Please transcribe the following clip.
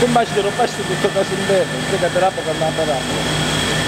un bacino, un bacino tutto caso in verde, non si capirà poco andare a